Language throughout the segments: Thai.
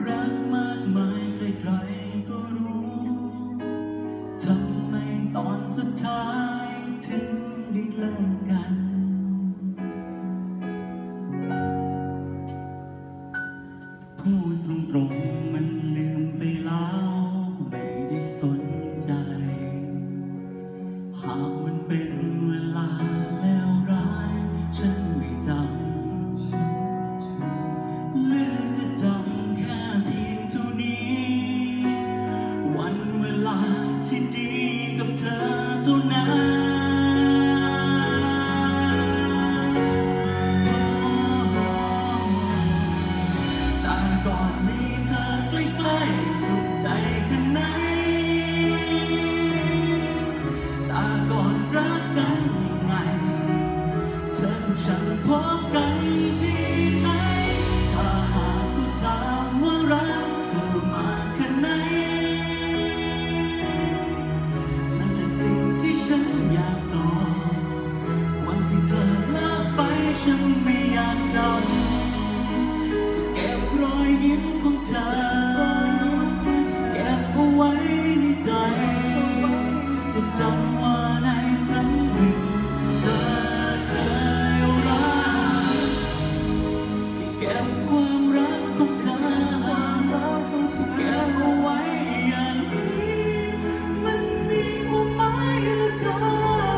รักมากมายใครๆก็รู้ทำไมตอนสุดท้ายถึงได้เลิกกันพูดตรงๆมันลืมไปแล้วไม่ได้สนใจหากมันเป็นเวลาแล้วร้ายฉันไม่จำเหลือจะจำแค่เพียงเท่านี้วันเวลาที่ดีกับเธอเท่านั้นแต่ก่อนมีเธอใกล้ๆสุขใจแค่ไหนแต่ก่อนรักกันยังไงเธอกับฉันพบกันที่ไหนถ้าหากผู้ถามว่ารักเธอมากแค่ไหนนั่นแหละสิ่งที่ฉันอยากตอบวันที่เธอลาไปฉันไม่อยากจำจะเก็บรอยยิ้มของเธอจะเก็บเอาไว้ในใจจะจำว่าในครั้งหนึ่งเธอเคยรักที่เก็บความรักของเธอจะเก็บเอาไว้อย่างนี้มันมีความหมายเหลือเกิน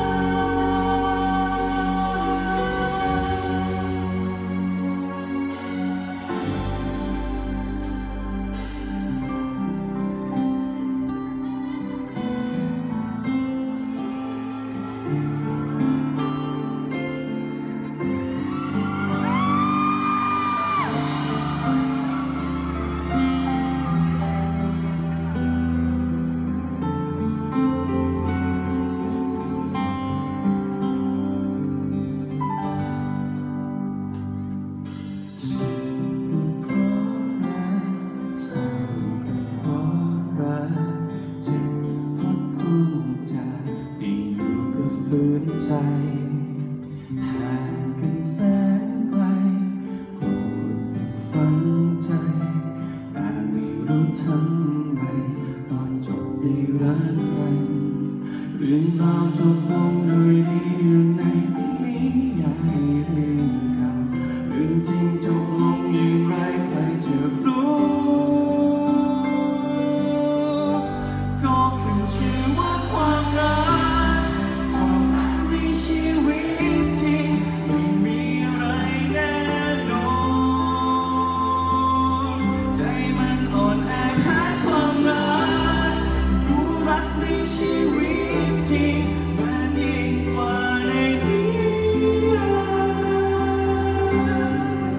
ฝืนใจห่างกันแสนไกลโปรดฝังใจแต่ไม่รู้ทำไมตอนจบได้รักกันเรื่องราวจบลงด้วยดีอยู่ในนิยายเรื่องเก่าเรื่องจริงจบลงอย่างไรใครจะรู้ก็ขึ้นชื่อว่าความรักชีวิตจริงไม่มีอะไรแน่นอนใจมันอ่อนแอแค่ความรักรู้รักในชีวิตจริงมันยิ่งกว่าในนิยาย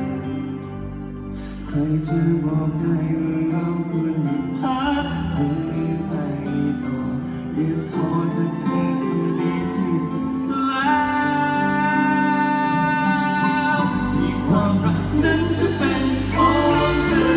ใครจะบอกได้ว่าเราควรหยุดพักหรือไปต่ออย่าท้อเธอทำดีที่สุดนั้นจะเป็นของเธอ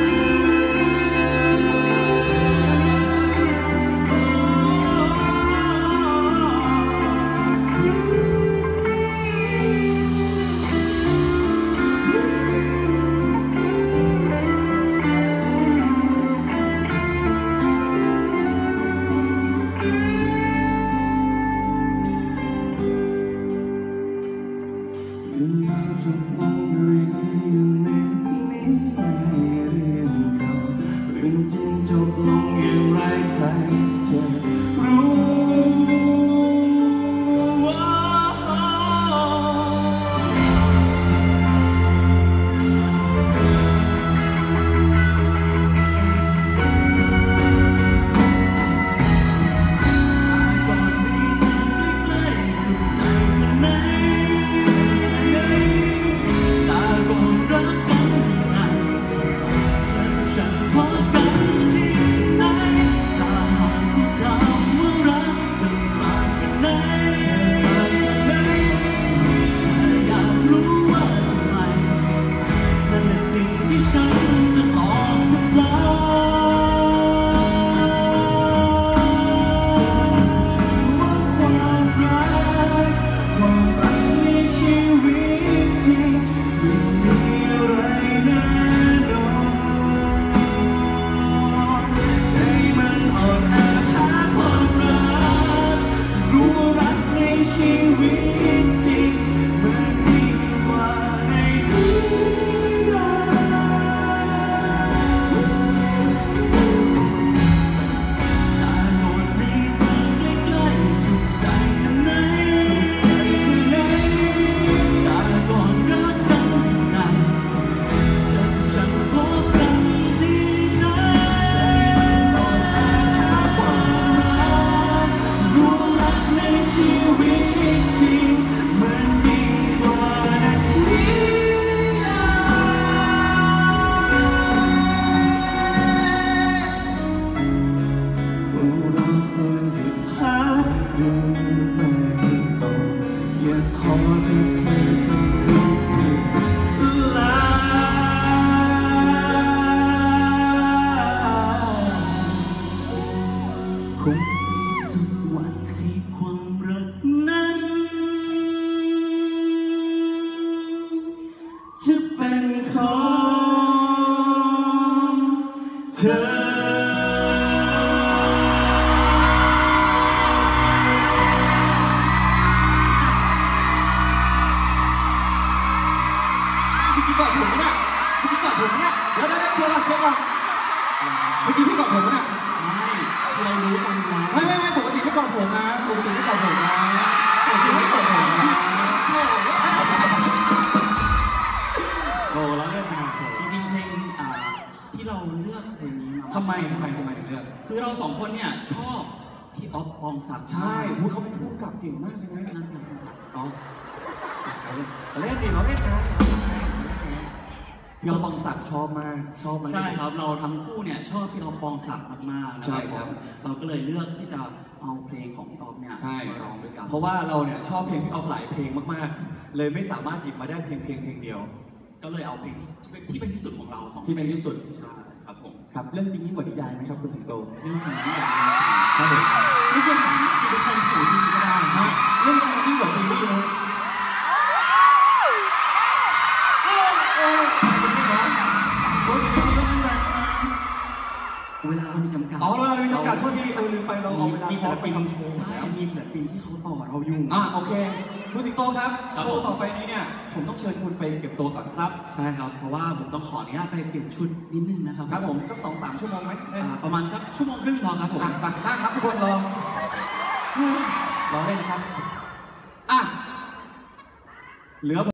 เรื่องราวจบลงด้วยดีอยู่ในขอเธอพี่กอดผมเนี่ยพี่กอดผมเนี่ยเดี๋ยวเคลียร์ก่อนเมื่อกี้พี่กอดผมเนี่ยไม่เรารู้กันนะไม่ปกติพี่กอดผมนะปกติพี่กอดผมนะปกติพี่กอดผมนะโอ้แล้วเล่นนะจริงๆเพลงที่เราเลือกเพลงนี้มาทำไมถึงเลือกคือเราสองคนเนี่ยชอบพี่อ๊อฟปองศักดิ์ใช่เขาเป็นผู้กำกับเก่งมากเลยนะนั่นเองอ๋อเราเล่นนะพี่อ๊อฟปองศักดิ์ชอบมากใช่ครับเราทั้งคู่เนี่ยชอบพี่อ๊อฟปองศักดิ์มากๆใช่ครับเราก็เลยเลือกที่จะเอาเพลงของพี่อ๊อฟเนี่ยมาร้องด้วยกันเพราะว่าเราเนี่ยชอบเพลงพี่อ๊อฟหลายเพลงมากๆเลยไม่สามารถหยิบมาได้เพลงเดียวก็เลยเอาเพลงที่เป็นที่สุดของเราสองที่เป็นที่สุดครับผมครับเรื่องจริงยิ่งกว่านิยายไหมครับคุณสิงโตเรื่องจริงยิ่งกว่าครับผมไม่ใช่ผมคือเป็นคนที่ก็ได้นะเรื่องจริงยิ่งกว่าซีรีส์เลยเวลาเรามีจำกัดเวลามีจำกัดโทษทีลืมไปเราเอาเวลามีศิลปินทำโชว์ใช่มีศิลปินที่เขาต่อเราอยู่โอเคคุณสิงโตครับโชว์ต่อไปนี้เนี่ยผมต้องเชิญคุณไปเก็บตัวก่อนครับใช่ครับเพราะว่าผมต้องขออนุญาตไปเปลี่ยนชุดนิดนึงนะครับครับผมสัก2-3 ชั่วโมงไหมประมาณสัก1 ชั่วโมงครึ่งพอครับผมไปนั่งครับทุกคนรอเล่นนะครับเหลือ